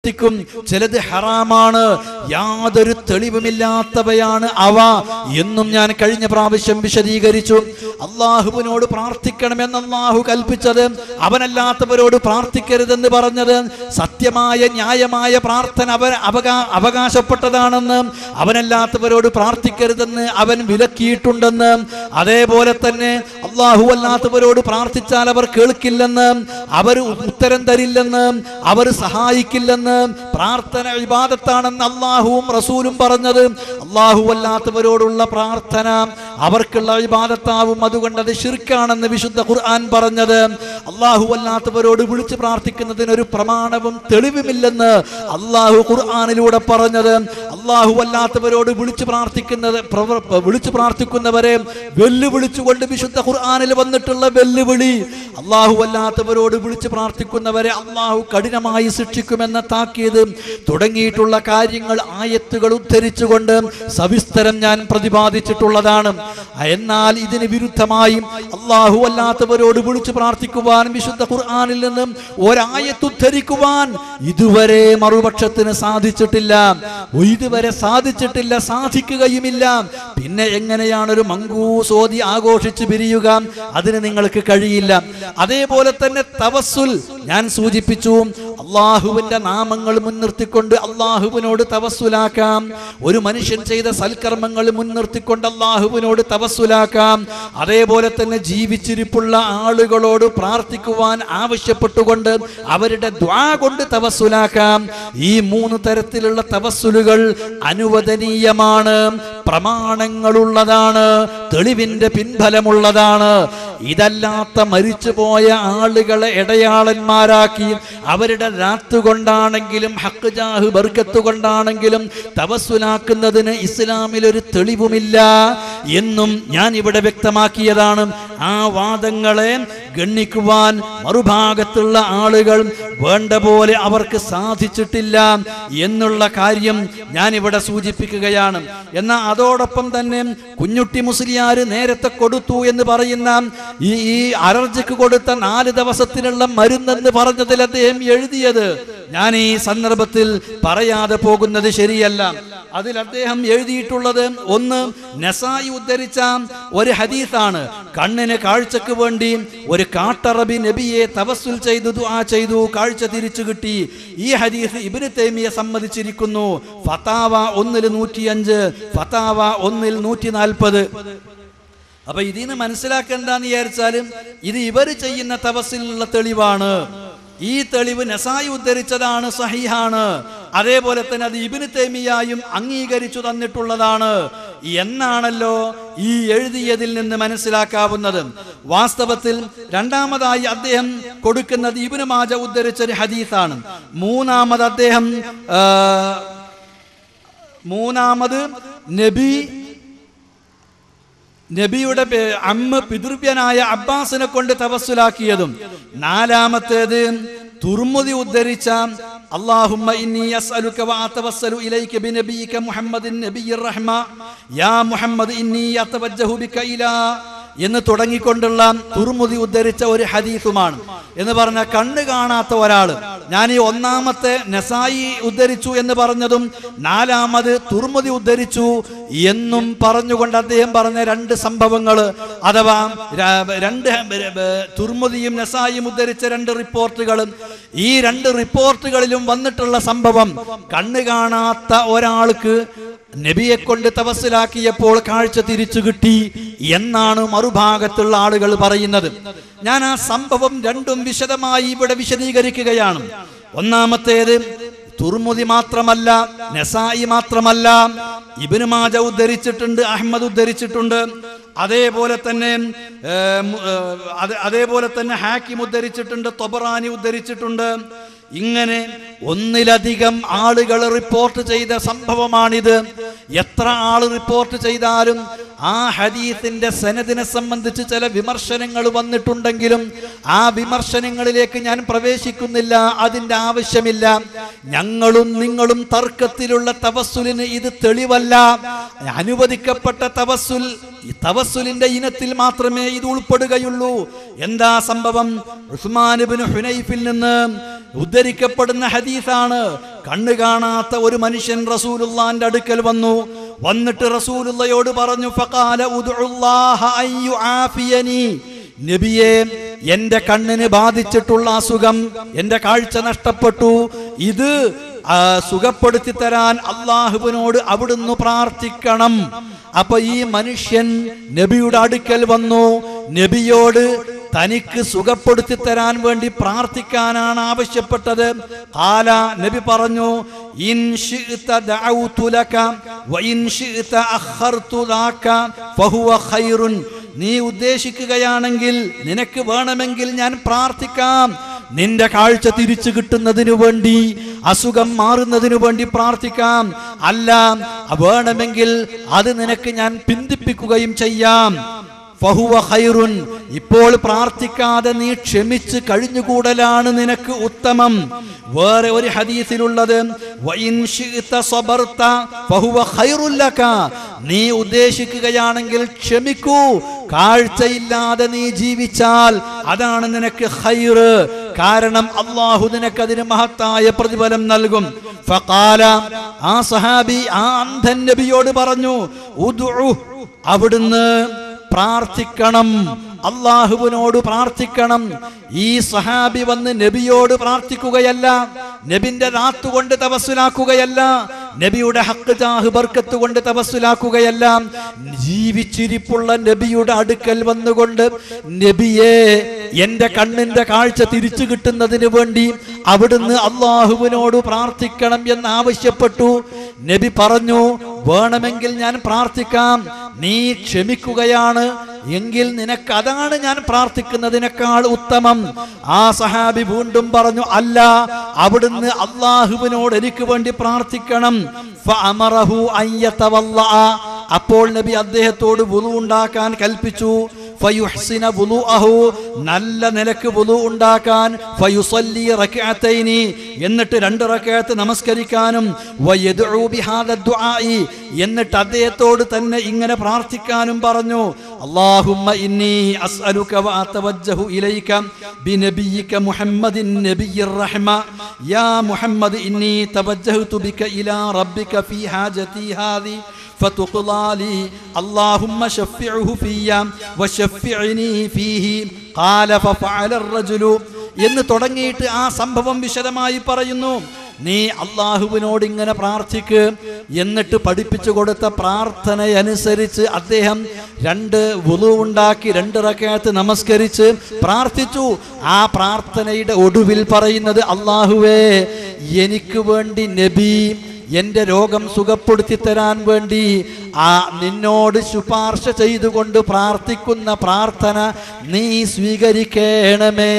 ചിലത് ഹറാമാണ്, യാതൊരു തെളിവുമില്ലാത്തവയാണ് അവ എന്നും ഞാൻ കഴിഞ്ഞ പ്രാവശ്യം വിശദീകരിച്ചു. അള്ളാഹുവിനോട് പ്രാർത്ഥിക്കണമെന്ന് അള്ളാഹു കൽപ്പിച്ചത്, അവനല്ലാത്തവരോട് പ്രാർത്ഥിക്കരുതെന്ന് പറഞ്ഞത്, സത്യമായ ന്യായമായ പ്രാർത്ഥന അവകാശപ്പെട്ടതാണെന്ന്, അവനല്ലാത്തവരോട് പ്രാർത്ഥിക്കരുതെന്ന് അവൻ വിലക്കിയിട്ടുണ്ടെന്ന്, അതേപോലെ തന്നെ അള്ളാഹു അല്ലാത്തവരോട് പ്രാർത്ഥിച്ചാൽ അവർ കേൾക്കില്ലെന്ന്, അവർ ഉത്തരം തരില്ലെന്ന്, അവർ സഹായിക്കില്ലെന്ന്, പ്രാർത്ഥന ഇബാദത്താണെന്ന് അല്ലാഹുവും റസൂലും പറഞ്ഞത്. അല്ലാഹു അല്ലാത്തവരോടുള്ള പ്രാർത്ഥന അവർക്കുള്ള ഇബാദത്താവും, അതുകൊണ്ട് അത് ശിർക്കാണെന്ന് വിശുദ്ധ ഖുർആൻ പറഞ്ഞത്. അല്ലാഹു അല്ലാത്തവരോട് വിളിച്ച് പ്രാർത്ഥിക്കുന്നതിനൊരു പ്രമാണവും തെളിവുമില്ലെന്ന് അല്ലാഹു ഖുർആനിലൂടെ പറഞ്ഞത്. അല്ലാഹു അല്ലാത്തവരോട് വിളിച്ച് പ്രാർത്ഥിക്കുന്നവരെ വെല്ലുവിളിച്ചുകൊണ്ട് വിശുദ്ധ ഖുർആനിൽ വന്നിട്ടുള്ള വെല്ലുവിളി, അല്ലാഹു അല്ലാത്തവരോട് വിളിച്ച് പ്രാർത്ഥിക്കുന്നവരെ അല്ലാഹു കഠിനമായി ശിക്ഷിക്കുമെന്ന താക്കീത് തുടങ്ങിയിട്ടുള്ള കാര്യങ്ങൾ ആയത്തുകൾ ഉദ്ധരിച്ചുകൊണ്ട് സവിസ്തരം ഞാൻ പ്രതിപാദിച്ചിട്ടുള്ളതാണ്. എന്നാൽ ഇതിന് വിരുദ്ധമായി അല്ലാഹു അല്ലാത്തവരോട് വിളിച്ച് പ്രാർത്ഥിക്കുവാൻ വിശുദ്ധ ഖുർആനിൽ നിന്നും ഒരായത്ത് ഉദ്ധരിക്കുവാൻ ഇതുവരെ മറുപക്ഷത്തിന് സാധിച്ചിട്ടില്ല, സാധിക്കുകയുമില്ല. പിന്നെ എങ്ങനെയാണ് ഒരു മങ്കൂസ് ഓതി ആഘോഷിച്ച് പിരിയുക? അതിന് നിങ്ങൾക്ക് കഴിയില്ല. അതേപോലെ തന്നെ തവസ്സുൽ ഞാൻ സൂചിപ്പിച്ചു, അള്ളാഹുവിന്റെ നാമങ്ങൾ മുൻനിർത്തിക്കൊണ്ട് അള്ളാഹുവിനോട് തവസ്സുലാക്കാം. ഒരു മനുഷ്യൻ ചെയ്ത സൽക്കർമ്മങ്ങൾ മുൻനിർത്തിക്കൊണ്ട് അള്ളാഹുവിനോട് തവസ്സുലാക്കാം. അതേപോലെ തന്നെ ജീവിച്ചിരിപ്പുള്ള ആളുകളോട് പ്രാർത്ഥിക്കുവാൻ ആവശ്യപ്പെട്ടുകൊണ്ട് അവരുടെ ദുആ കൊണ്ട് തവസ്സുലാക്കാം. ഈ 3 തരത്തിലുള്ള തവസ്സുലുകൾ അനുവദനീയമാണ്, പ്രമാണങ്ങളുള്ളതാണ്, തെളിവിന്റെ പിൻഫലമുള്ളതാണ്. ഇതല്ലാത്ത മരിച്ചുപോയ ആളുകളെ ഇടയാളന്മാരാക്കി അവരുടെ രാത്ത് കൊണ്ടാണെങ്കിലും ഹക്ക് ജാഹ് ബർക്കത്ത് കൊണ്ടാണെങ്കിലും തവസ്സുലാക്കുന്നതിന് ഇസ്ലാമിൽ ഒരു തെളിവുമില്ല എന്നും ഞാൻ ഇവിടെ വ്യക്തമാക്കിയതാണ്. ആ വാദങ്ങളെ ഗണ്ണിക്കുവാൻ മറുഭാഗത്തുള്ള ആളുകൾ വേണ്ട പോലെ അവർക്ക് സാധിച്ചിട്ടില്ല എന്നുള്ള കാര്യം ഞാൻ ഇവിടെ സൂചിപ്പിക്കുകയാണ്. എന്നാൽ അതോടൊപ്പം തന്നെ കുഞ്ഞുട്ടി മുസ്ലിയാർ നേരത്തെ കൊടുത്തു എന്ന് പറയുന്ന ഈ അലർജിക്ക് കൊടുത്ത 4 ദിവസത്തിനുള്ള മരുന്നെന്ന് പറഞ്ഞതിൽ അദ്ദേഹം എഴുതിയത് ഞാൻ ഈ സന്ദർഭത്തിൽ പറയാതെ പോകുന്നത് ശരിയല്ല. അതിൽ അദ്ദേഹം എഴുതിയിട്ടുള്ളത്, ഒന്ന് നസായി ഉദ്ധരിച്ച ഒരു ഹദീസാണ്. കണ്ണിന് കാഴ്ചക്ക് വേണ്ടി ഒരു കാട്ടറബി നബിയെ തവസ്സുൽ ചെയ്തു, ദുആ ചെയ്തു, കാഴ്ച തിരിച്ചു കിട്ടി. ഈ ഹദീസ് ഇബ്നു തൈമിയ സമ്മതിച്ചിരിക്കുന്നു. ഫതാവ 1-105, ഫതാവ 1-140. അപ്പൊ ഇതിന് മനസ്സിലാക്കേണ്ടെന്ന് വിചാരിച്ചാലും ഇത് ഇവർ ചെയ്യുന്ന തവസ്സിലുള്ള തെളിവാണ്. ഈ തെളിവ് നസായി ഉദ്ധരിച്ചതാണ്, സഹീഹാണ്. അതേപോലെ തന്നെ അത് ഇബ്നു തൈമിയയും അംഗീകരിച്ചു തന്നിട്ടുള്ളതാണ് എന്നാണല്ലോ ഈ എഴുതിയതിൽ നിന്ന് മനസ്സിലാക്കാവുന്നത്. വാസ്തവത്തിൽ രണ്ടാമതായി അദ്ദേഹം കൊടുക്കുന്നത് ഇബ്നു മാജ ഉദ്ധരിച്ച ഒരു ഹദീസാണ്. മൂന്നാമത് നബിയുടെ അമ്മ പിതൃവ്യനായ അബ്ബാസിനെ കൊണ്ട് തവസ്സുലാക്കിയതും. നാലാമത്തേത് തുർമുദി ഉദ്ധരിച്ച അല്ലാഹുമ്മ ഇന്നി അസ്അലുക വഅതവസ്സലു ഇലൈക ബിനബിയിക മുഹമ്മദിൻ നബിയ്യിർ റഹ്മ യാ മുഹമ്മദ് ഇന്നി അതവജ്ജഹു ബിക ഇലാ എന്ന് തുടങ്ങിക്കൊണ്ടുള്ള തുർമുദി ഉദ്ധരിച്ച ഒരു ഹദീസുമാണ്. എന്ന് പറഞ്ഞ കണ്ണ് കാണാത്ത ഒരാള്, ഞാൻ ഈ ഒന്നാമത്തെ നസായി ഉദ്ധരിച്ചു എന്ന് പറഞ്ഞതും 4ാമത് തുർമുദി ഉദ്ധരിച്ചു എന്നും പറഞ്ഞുകൊണ്ട് അദ്ദേഹം പറഞ്ഞ 2 സംഭവങ്ങൾ, അഥവാ 2 തുർമുദിയും നസായിയും ഉദ്ധരിച്ച 2 റിപ്പോർട്ടുകൾ. ഈ 2 റിപ്പോർട്ടുകളിലും വന്നിട്ടുള്ള സംഭവം, കണ്ണ് കാണാത്ത ഒരാൾക്ക് നബിയെ കൊണ്ട് തവസ്സുലാക്കിയപ്പോൾ കാഴ്ച തിരിച്ചു കിട്ടി എന്നാണ് മറുഭാഗത്തുള്ള ആളുകൾ പറയുന്നത്. ഞാൻ ആ സംഭവം 2ഉം വിശദമായി ഇവിടെ വിശദീകരിക്കുകയാണ്. ഒന്നാമത്തേത് തുർമുദി മാത്രമല്ല, നസായി മാത്രമല്ല, ഇബ്നു മാജ ഉദ്ധരിച്ചിട്ടുണ്ട്, അഹ്മദ് ഉദ്ധരിച്ചിട്ടുണ്ട്, അതേപോലെ തന്നെ ഹാക്കിം ഉദ്ധരിച്ചിട്ടുണ്ട്, തൊബറാനി ഉദ്ധരിച്ചിട്ടുണ്ട്. ഇങ്ങനെ 1ലധികം ആളുകൾ റിപ്പോർട്ട് ചെയ്ത സംഭവമാണിത്. എത്ര ആൾ റിപ്പോർട്ട് ചെയ്താലും ആ ഹദീസിന്റെ സനദിനെ സംബന്ധിച്ച് ചില വിമർശനങ്ങൾ വന്നിട്ടുണ്ടെങ്കിലും ആ വിമർശനങ്ങളിലേക്ക് ഞാൻ പ്രവേശിക്കുന്നില്ല, അതിന്റെ ആവശ്യമില്ല. ഞങ്ങളും നിങ്ങളും തർക്കത്തിലുള്ള തവസ്സുലിന് ഇത് തെളിവല്ല. അനുവദിക്കപ്പെട്ട തവസ്സുൽ, തവസ്സുലിന്റെ ഇനത്തിൽ മാത്രമേ ഇത് ഉൾപ്പെടുകയുള്ളൂ. എന്താ സംഭവം? ഉസ്മാൻ ഇബ്നു ഹുനൈഫിൽ നിന്ന് ഉദ്ധരിക്കപ്പെടുന്ന ഹദീസാണ്. കണ്ണു കാണാത്ത ഒരു മനുഷ്യൻ റസൂലുള്ളാഹിന്റെ അടുക്കൽ വന്നിട്ട് റസൂലുള്ളയോട് പറഞ്ഞു, ഫഖാല ഉദ്ഉല്ലാഹ അൻ യുആഫിയനി, നബിയേ, എന്റെ കണ്ണിന് ബാധിച്ചിട്ടുള്ള അസുഖം, എന്റെ കാഴ്ച നഷ്ടപ്പെട്ടു, ഇത് സുഖപ്പെടുത്തി തരാൻ അല്ലാഹുവിനോട് അവിടുന്ന് പ്രാർത്ഥിക്കണം. അപ്പൊ ഈ മനുഷ്യൻ നബിയുടെ അടുക്കൽ വന്നു. നബിയോട് തനിക്ക് സുഖപ്പെടുത്തി തരാൻ വേണ്ടി പ്രാർത്ഥിക്കാനാണ് ആവശ്യപ്പെട്ടത്. ഖാല, നബി പറഞ്ഞു, ഇൻ ശിഅത ദഅഉതു ലക വ ഇൻ ശിഅത അഖർതു ലക ഫഹുവ ഖൈറുൻ. നീ ഉദ്ദേശിക്കുകയാണെങ്കിൽ, നിനക്ക് വേണമെങ്കിൽ ഞാൻ പ്രാർത്ഥിക്കാം, നിന്റെ കാഴ്ച തിരിച്ചു കിട്ടുന്നതിനു വേണ്ടി, അസുഖം മാറുന്നതിനു വേണ്ടി പ്രാർത്ഥിക്കാം. അല്ല, വേണമെങ്കിൽ അത് നിനക്ക് ഞാൻ പിന്തിപ്പിക്കുകയും ചെയ്യാം. ഫഹുവ ഖൈറുൻ, ഇപ്പോൾ പ്രാർത്ഥിക്കാതെ നീ ക്ഷമിച്ച് കഴിഞ്ഞുകൂടലാണ് നിനക്ക് ഉത്തമം. വേറെ ഒരു ഹദീസിലുള്ളത്, വഇൻ ശിഅത സബർത ഫഹുവ ഖൈറുൽ ലക, നീ ഉദ്ദേശിക്കുകയാണെങ്കിൽ ക്ഷമിക്കൂ, കാഴ്ചയില്ലാതെ നീ ജീവിച്ചാൽ അതാണ് നിനക്ക് ഖൈറ്, കാരണം അല്ലാഹു നിനക്ക് അതിന് മഹത്തായ പ്രതിഫലം നൽകും. ഫഖാല, ആ സഹാബി ആ അന്ധൻ നബിയോട് പറഞ്ഞു, ഉദ്ഉ, അവിടുന്ന് പ്രാർത്ഥിക്കണം, അല്ലാഹുവിനോട് പ്രാർത്ഥിക്കണം. ഈ സഹാബി വന്ന് നബിയോട് പ്രാർത്ഥിക്കുകയല്ല, നബിന്റെ ദാത്ത് കൊണ്ട് തവസ്സുലാക്കുകയല്ല, നബിയുടെ ഹഖ് ജാഹ് ബർക്കത്ത് കൊണ്ട് തവസ്സുലാക്കുകയല്ല, ജീവിച്ചിരിപ്പുള്ള നബിയുടെ അടുക്കൽ വന്നുകൊണ്ട്, നബിയെ, എന്റെ കണ്ണിന്റെ കാഴ്ച തിരിച്ചു കിട്ടുന്നതിന് വേണ്ടി അവിടുന്ന് അല്ലാഹുവിനോട് പ്രാർത്ഥിക്കണം എന്ന് ആവശ്യപ്പെട്ടു. നബി പറഞ്ഞു, വേണമെങ്കിൽ ഞാൻ പ്രാർത്ഥിക്കാം, നീ ക്ഷമിക്കുകയാണ് എങ്കിൽ നിനക്ക് അതാണ് ഞാൻ പ്രാർത്ഥിക്കുന്നതിനേക്കാൾ ഉത്തമം. ആ സഹാബി വീണ്ടും പറഞ്ഞു, അല്ല, അവിടുന്ന് അല്ലാഹുവിനോട് എനിക്ക് വേണ്ടി പ്രാർത്ഥിക്കണം. ഫഅമറഹു അൻ യതവല്ലഅ, അപ്പോൾ നബി അദ്ദേഹത്തോട് വുളു ഉണ്ടാക്കാൻ കൽപ്പിച്ചു. ഫയുഹ്സിന വുളുഅഹു, നല്ല നിലക്ക് വുളു ഉണ്ടാക്കാൻ. ഫയുസല്ലി റക്അതൈനി, എന്നിട്ട് 2 റക്അത്ത് നമസ്കരിക്കാനും. വയദ്ഉ ബിഹാദ ദുആഇ, എന്നിട്ട് അദ്ദേഹത്തോട് തന്നെ ഇങ്ങനെ പ്രാർത്ഥിക്കാനും പറഞ്ഞു. അല്ലാഹുമ്മ ഇന്നി അസ്അലുക വ അതവജ്ജഹു ഇലൈക ബിനബിയിക മുഹമ്മദിൻ നബിയ്യിർ റഹ്മ. യാ മുഹമ്മദ്, ഇന്നി തവജ്ജഹതു ബിക ഇലാ റബ്ബിക ഫീ ഹാജതി ഹാദി ഫതുഖ്ളാ ലി. അല്ലാഹുമ്മ ശഫിഉഹു ഫിയ വശഫിഅനി ഫീഹി. ഖാല ഫഫഅല അർറജുലു എന്ന് തുടങ്ങിയിട്ട് ആ സംഭവം വിശദമായി പറയുന്നു. നീ അല്ലാഹുവിനോട് ഇങ്ങനെ പ്രാർത്ഥിക്ക്. എന്നിട്ട് പഠിപ്പിച്ചു കൊടുത്ത പ്രാർത്ഥനയനുസരിച്ച് അദ്ദേഹം 2 വുളു ഉണ്ടാക്കി 2 റക്അത്ത് നമസ്കരിച്ച് പ്രാർത്ഥിച്ചു. ആ പ്രാർത്ഥനയുടെ ഒടുവിൽ പറയുന്നത്, അല്ലാഹുവേ, എനിക്ക് വേണ്ടി നബി എന്റെ രോഗം സുഖപ്പെടുത്തി തരാൻ വേണ്ടി നിന്നോട് ശുപാർശ ചെയ്തുകൊണ്ട് പ്രാർത്ഥിക്കുന്ന പ്രാർത്ഥന നീ സ്വീകരിക്കണമേ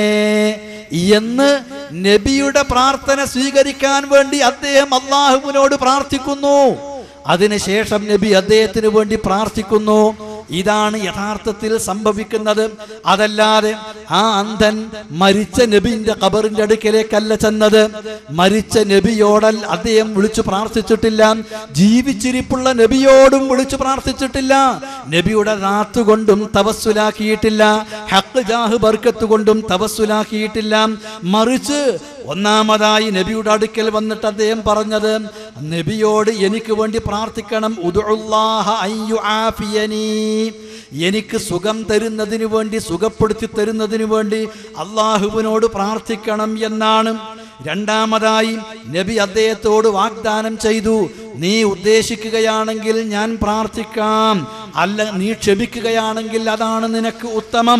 എന്ന് നബിയുടെ പ്രാർത്ഥന സ്വീകരിക്കാൻ വേണ്ടി അദ്ദേഹം അല്ലാഹുവിനോട് പ്രാർത്ഥിക്കുന്നു. അതിനുശേഷം നബി അദ്ദേഹത്തിന് വേണ്ടി പ്രാർത്ഥിക്കുന്നു. ഇതാണ് യഥാർത്ഥത്തിൽ സംഭവിക്കുന്നത്. അതല്ലാതെ ആ അന്ധൻ മരിച്ച നബിന്റെ ഖബറിന്റെ അടുക്കലേക്കല്ല ചെന്നത്. മരിച്ച നബിയോടൽ അദ്ദേഹം വിളിച്ചു പ്രാർത്ഥിച്ചിട്ടില്ല, ജീവിച്ചിരിപ്പുള്ള നബിയോടും വിളിച്ചു പ്രാർത്ഥിച്ചിട്ടില്ല, നബിയുടെ ദാത്ത് കൊണ്ടും തവസ്സുലാക്കിയിട്ടില്ല, ഹഖ് ജാഹ് ബർക്കത്ത് കൊണ്ടും തവസ്സുലാക്കിയിട്ടില്ല. മറിച്ച് ഒന്നാമതായി നബിയുടെ അടുക്കൽ വന്നിട്ട് അദ്ദേഹം പറഞ്ഞത്, നബിയോട് എനിക്ക് വേണ്ടി പ്രാർത്ഥിക്കണം, ഉദ്ഉല്ലാഹ അൻ യുആഫിയനി, എനിക്ക് സുഖം തരുന്നതിന് വേണ്ടി, സുഖപ്പെടുത്തി തരുന്നതിന് വേണ്ടി അല്ലാഹുവിനോട് പ്രാർത്ഥിക്കണം എന്നാണ്. രണ്ടാമതായി നബി അദ്ദേഹത്തോട് വാഗ്ദാനം ചെയ്തു, നീ ഉദ്ദേശിക്കുകയാണെങ്കിൽ ഞാൻ പ്രാർത്ഥിക്കാം, അല്ല നീ ക്ഷമിക്കുകയാണെങ്കിൽ അതാണ് നിനക്ക് ഉത്തമം.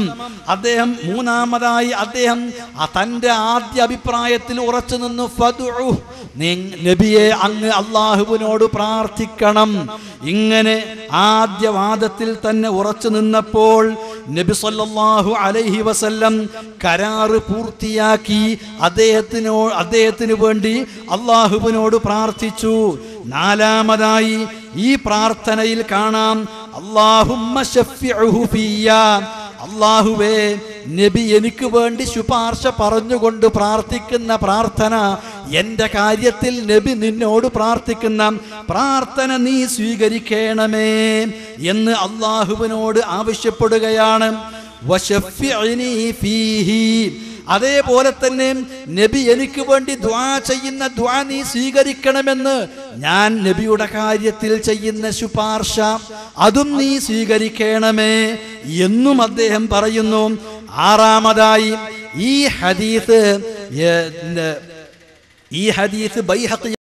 മൂന്നാമതായി അദ്ദേഹം തൻ്റെ ആദ്യ അഭിപ്രായത്തിൽ ഉറച്ചു നിന്നു. ഫദ്ഉ, നബിയെ, അങ്ങ് അല്ലാഹുവിനോട് പ്രാർത്ഥിക്കണം. ഇങ്ങനെ ആദ്യ വാദത്തിൽ തന്നെ ഉറച്ചു നിന്നപ്പോൾ നബി സല്ലല്ലാഹു അലൈഹി വസല്ലം കരാറ് പൂർത്തിയാക്കി അദ്ദേഹത്തിന് വേണ്ടി അല്ലാഹുവിനോട് പ്രാർത്ഥിച്ചു. നാലാമതായി ഈ പ്രാർത്ഥനയിൽ കാണാം, അല്ലാഹുമ്മ ശഫിഉഹു ഫിയ്യാ, അല്ലാഹുവേ നബി എനിക്ക് വേണ്ടി ശുപാർശ പറഞ്ഞുകൊണ്ട് പ്രാർത്ഥിക്കുന്ന പ്രാർത്ഥന, എൻ്റെ കാര്യത്തിൽ നബി നിന്നോട് പ്രാർത്ഥിക്കുന്ന പ്രാർത്ഥന നീ സ്വീകരിക്കണമേ എന്ന് അല്ലാഹുവിനോട് ആവശ്യപ്പെടുകയാണ്. വശഫിഅനി ഫീഹി, അതേപോലെ തന്നെ നബി എനിക്ക് വേണ്ടി ദുആ ചെയ്യുന്ന ദുആ നീ സ്വീകരിക്കണമെന്ന്, ഞാൻ നബിയുടെ കാര്യത്തിൽ ചെയ്യുന്ന ശുപാർശ അതും നീ സ്വീകരിക്കണമേ എന്നും അദ്ദേഹം പറയുന്നു. ആറാമതായി ഈ ഹദീസ് ബൈഹഖി